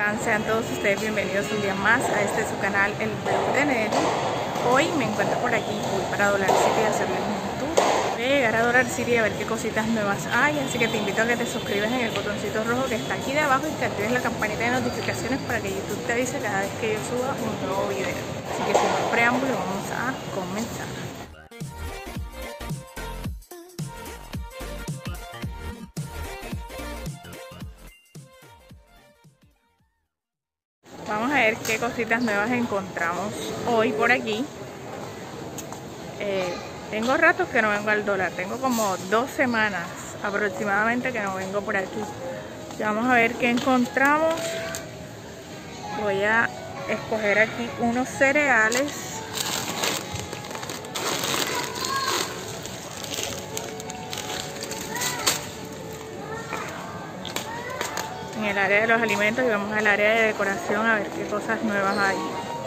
están? Sean todos ustedes bienvenidos un día más a su canal, el blog de Nelly. Hoy me encuentro por aquí, voy para Dollar City a hacerles un tour. Voy a llegar a Dollar City a ver qué cositas nuevas hay, así que te invito a que te suscribas en el botoncito rojo que está aquí de abajo y que actives la campanita de notificaciones para que YouTube te avise cada vez que yo suba un nuevo video. Así que sin más preámbulo, vamos a comenzar. Vamos a ver qué cositas nuevas encontramos hoy por aquí. Tengo ratos que no vengo al Dollar, tengo como 2 semanas aproximadamente que no vengo por aquí. Ya vamos a ver qué encontramos. Voy a escoger aquí unos cereales. En el área de los alimentos y vamos al área de decoración a ver qué cosas nuevas hay.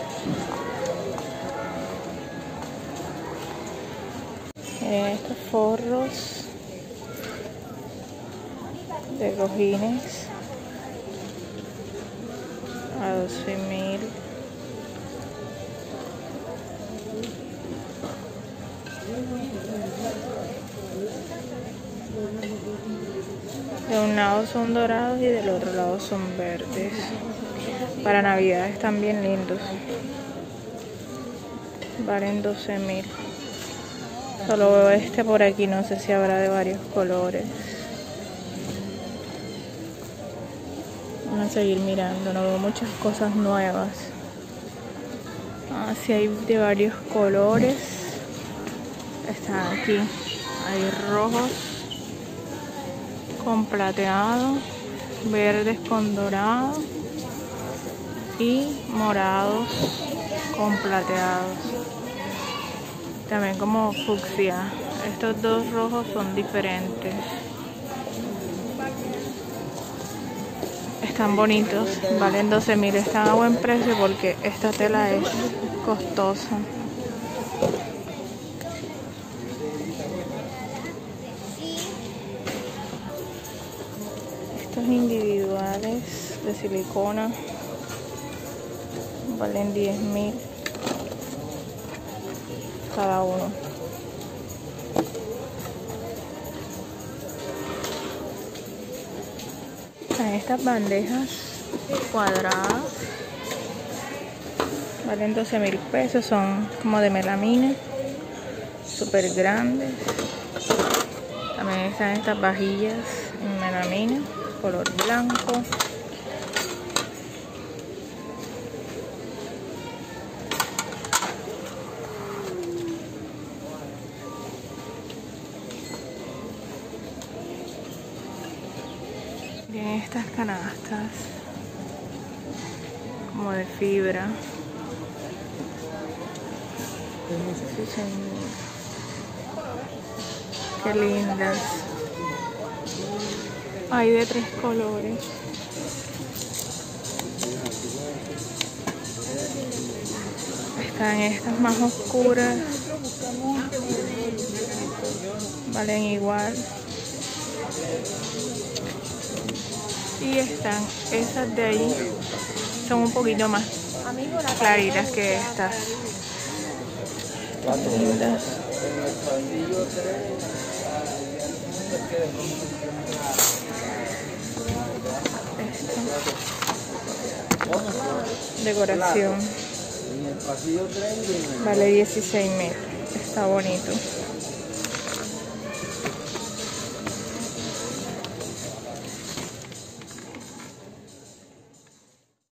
Estos forros de cojines a 12.000. De un lado son dorados y del otro lado son verdes. Para Navidad están bien lindos. Valen 12.000. Solo veo este por aquí, no sé si habrá de varios colores. Vamos a seguir mirando, no veo muchas cosas nuevas. Sí hay de varios colores. Están aquí. Hay rojos con plateado, verdes con dorado y morados con plateados. También como fucsia. Estos dos rojos son diferentes. Están bonitos, valen 12.000. Están a buen precio porque esta tela es costosa. Estos individuales de silicona valen 10.000 cada uno. Están estas bandejas cuadradas, valen 12.000 pesos, son como de melamina, súper grandes. También están estas vajillas en melamina, color blanco. Miren estas canastas como de fibra. Qué lindas. Hay de 3 colores. Están estas más oscuras. Valen igual. Y están esas de ahí, son un poquito más claritas que estas. Lindas. Decoración. Vale 16.000. Está bonito.